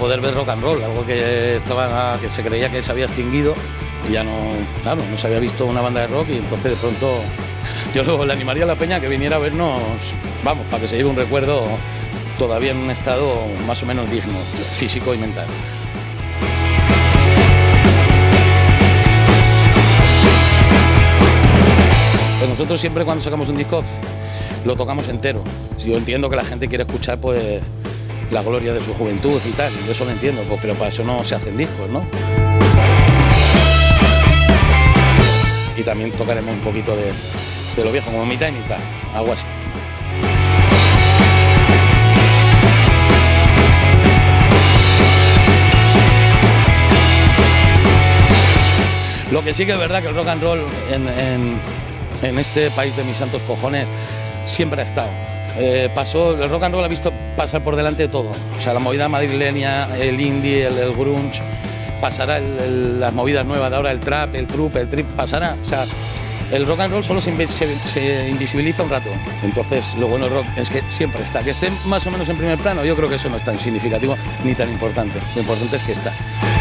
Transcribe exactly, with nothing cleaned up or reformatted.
poder ver rock and roll, algo que estaba, que se creía que se había extinguido y ya no, claro, no se había visto una banda de rock y entonces de pronto yo luego le animaría a la peña que viniera a vernos, vamos, para que se lleve un recuerdo todavía en un estado más o menos digno, físico y mental. Pues nosotros siempre cuando sacamos un disco lo tocamos entero. Yo entiendo que la gente quiere escuchar pues la gloria de su juventud y tal, y yo eso lo entiendo, pues, pero para eso no se hacen discos, ¿no? Y también tocaremos un poquito de, de lo viejo, como mitad y mitad, algo así. Lo que sí que es verdad que el rock and roll en, en, en este país de mis santos cojones siempre ha estado. Eh, pasó, el rock and roll ha visto pasar por delante de todo. O sea, la movida madrileña, el indie, el, el grunge, pasará el, el, las movidas nuevas de ahora, el trap, el trup, el trip, pasará. O sea, el rock and roll solo se, se, se invisibiliza un rato. Entonces, lo bueno del rock es que siempre está. Que esté más o menos en primer plano, yo creo que eso no es tan significativo ni tan importante. Lo importante es que está.